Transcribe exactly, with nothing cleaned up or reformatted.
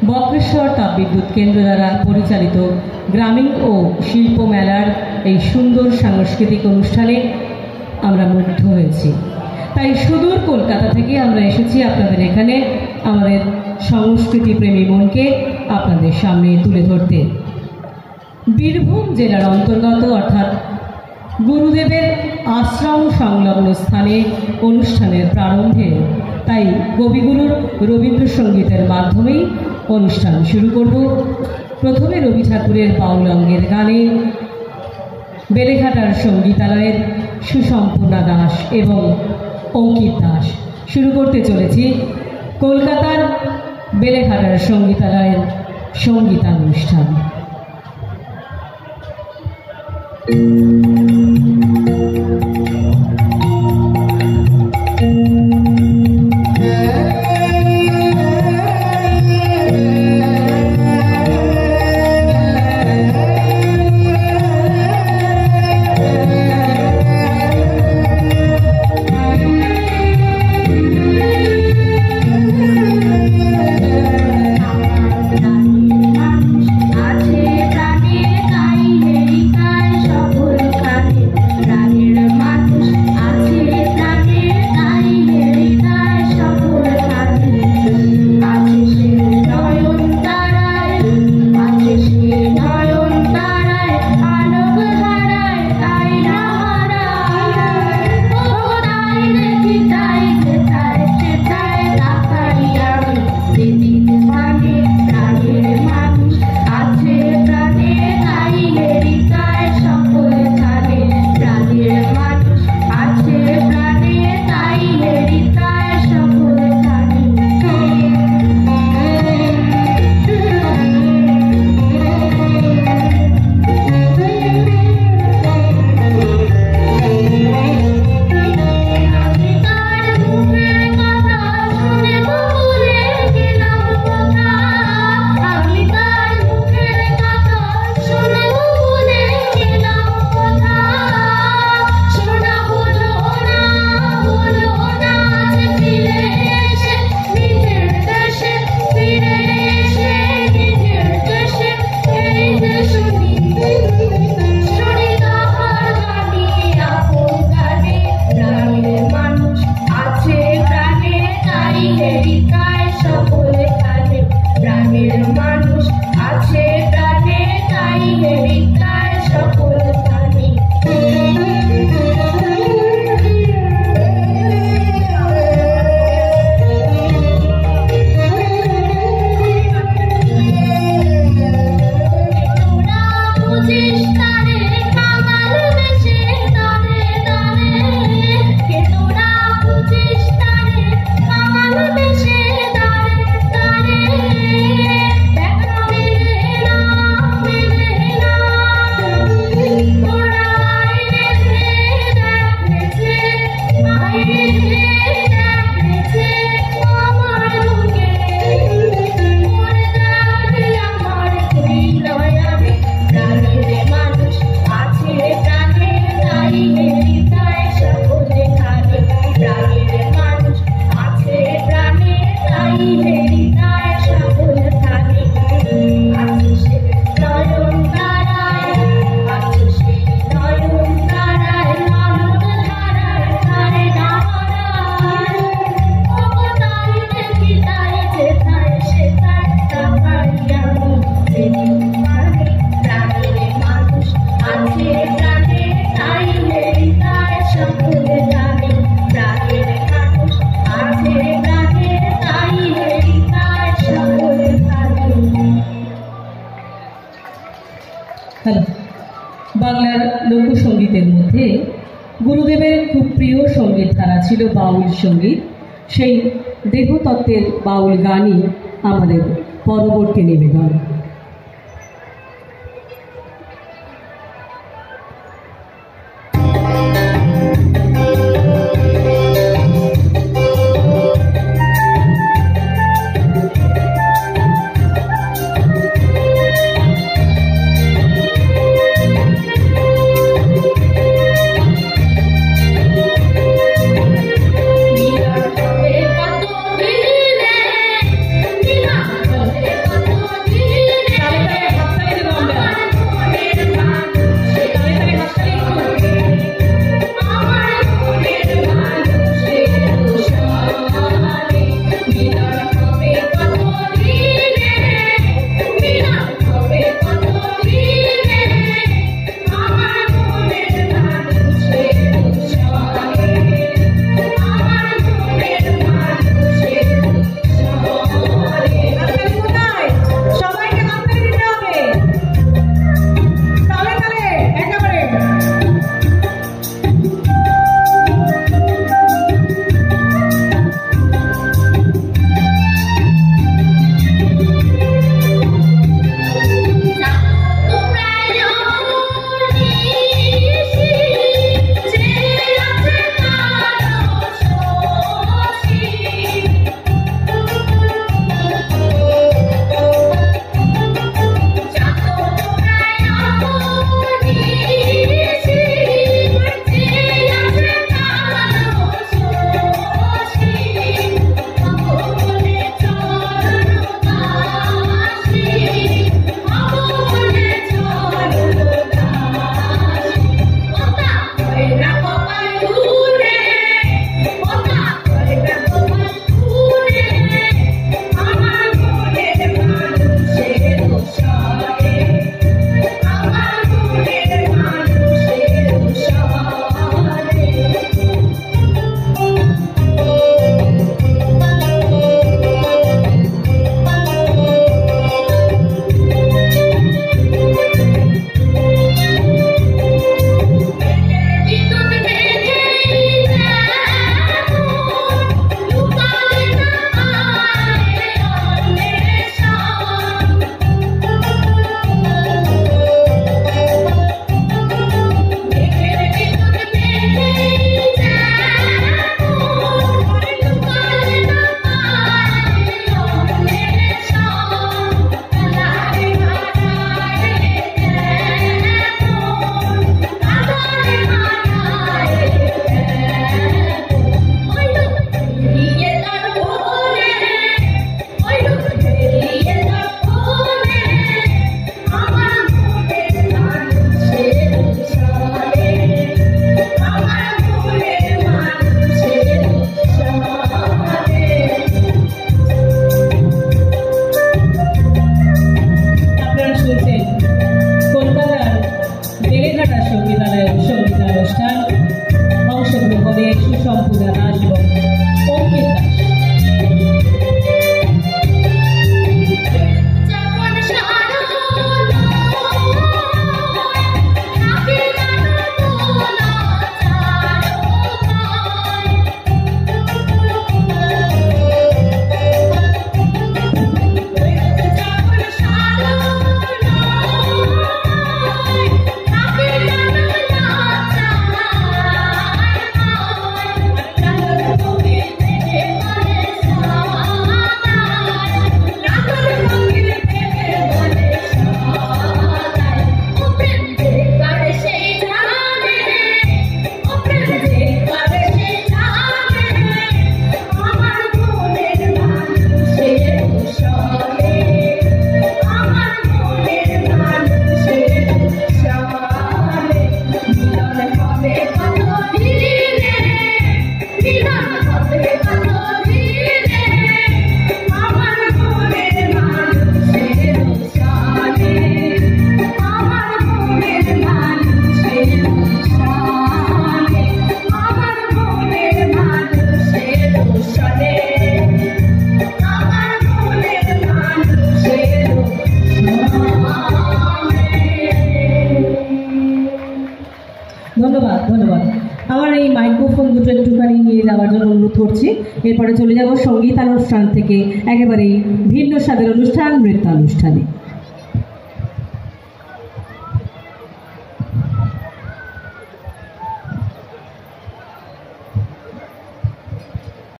বক্রেশ্বর তাপবিদ্যুৎ কেন্দ্র দ্বারা পরিচালিত গ্রামীণ ও শিল্প মেলার এই সুন্দর সাংস্কৃতিক অনুষ্ঠানে আমরা মুগ্ধ হয়েছি। তাই সুদূর কলকাতা থেকে আমরা এসেছি আপনাদের এখানে আমাদের সংস্কৃতি প্রেমী মনকে আপনাদের সামনে তুলে ধরতে। বীরভূম জেলার অন্তর্গত অর্থাৎ গুরুদেবের আশ্রম সংলগ্ন স্থানে অনুষ্ঠানের প্রারম্ভে তাই কবিগুরুর রবীন্দ্রসঙ্গীতের মাধ্যমেই অনুষ্ঠান শুরু করব। প্রথমে রবি ঠাকুরের বাউল অঙ্গের গানে বেলেঘাটার সঙ্গীতালয়ের সুসম্পূর্ণা দাস এবং অঙ্কিত দাস শুরু করতে চলেছি কলকাতার বেলেঘাটার সঙ্গীতালয়ের সঙ্গীতানুষ্ঠান। বাংলার লোকসঙ্গীতের মধ্যে গুরুদেবের খুব প্রিয় সঙ্গীত ধারা ছিল বাউল সঙ্গীত। সেই দেহতত্ত্বের বাউল গানই আমাদের পরবর্তী নিবেদন। Mira, ধন্যবাদ ধন্যবাদ আমার এই মাইক্রোফোন দুটো একটুখানি নিয়ে যাওয়ার জন্য অনুরোধ করছি। এরপরে চলে যাব সঙ্গীতানুষ্ঠান থেকে একেবারেই ভিন্ন স্বাদের অনুষ্ঠান নৃত্যানুষ্ঠানে।